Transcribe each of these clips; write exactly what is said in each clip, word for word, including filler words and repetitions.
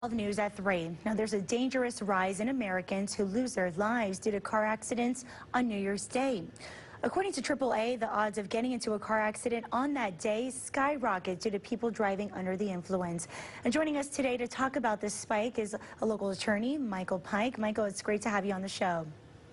News at three. Now, there's a dangerous rise in Americans who lose their lives due to car accidents on New Year's Day. According to triple A, the odds of getting into a car accident on that day skyrocket due to people driving under the influence. And joining us today to talk about this spike is a local attorney, Michael Pike. Michael, it's great to have you on the show.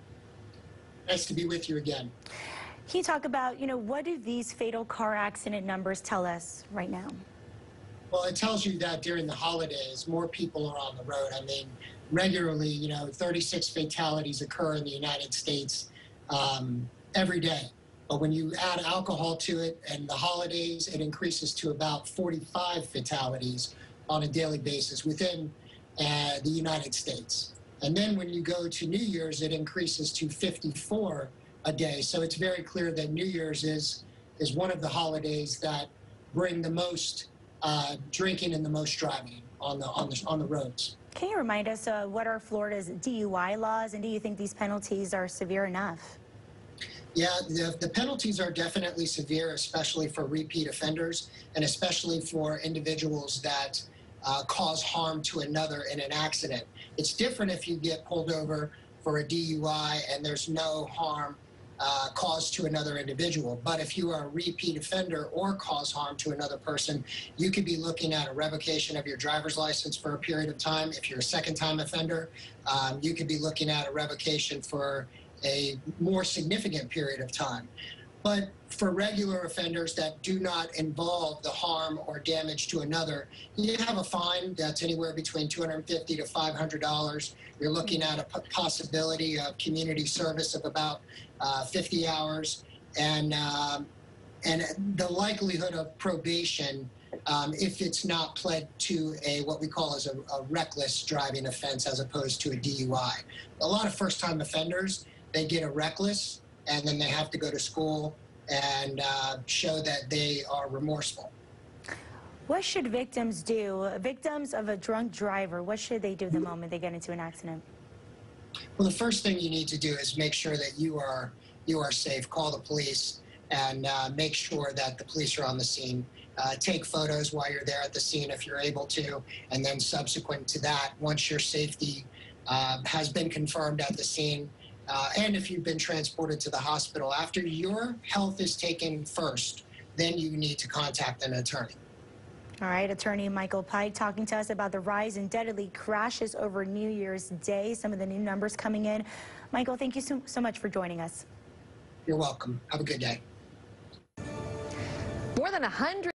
Nice to be with you again. Can you talk about, you know, what do these fatal car accident numbers tell us right now? Well, it tells you that during the holidays, more people are on the road. I mean, regularly, you know, thirty-six fatalities occur in the United States um, every day. But when you add alcohol to it and the holidays, it increases to about forty-five fatalities on a daily basis within uh, the United States. And then when you go to New Year's, it increases to fifty-four a day. So it's very clear that New Year's is, is one of the holidays that bring the most Uh, drinking and the most driving on the on the on the roads. Can you remind us uh, what are Florida's D U I laws, and do you think these penalties are severe enough? Yeah, the, the penalties are definitely severe, especially for repeat offenders and especially for individuals that uh, cause harm to another in an accident. It's different if you get pulled over for a D U I and there's no harm Uh, caused to another individual. But if you are a repeat offender or cause harm to another person, you could be looking at a revocation of your driver's license for a period of time. If you're a second-time offender, um, you could be looking at a revocation for a more significant period of time. But for regular offenders that do not involve the harm or damage to another, you have a fine that's anywhere between two hundred fifty dollars to five hundred dollars. You're looking at a possibility of community service of about uh, fifty hours, and um, and the likelihood of probation um, if it's not pled to a what we call as a, a reckless driving offense as opposed to a D U I. A lot of first-time offenders, they get a reckless, and then they have to go to school and uh, show that they are remorseful. What should victims do? Victims of a drunk driver, what should they do the moment they get into an accident? Well, the first thing you need to do is make sure that you are you are safe. Call the police and uh, make sure that the police are on the scene. Uh, take photos while you're there at the scene if you're able to, and then subsequent to that, once your safety uh, has been confirmed at the scene, Uh, and if you've been transported to the hospital, after your health is taken first, then you need to contact an attorney. All right, attorney Michael Pike talking to us about the rise in deadly crashes over New Year's Day, some of the new numbers coming in. Michael, thank you so, so much for joining us. You're welcome. Have a good day. More than a hundred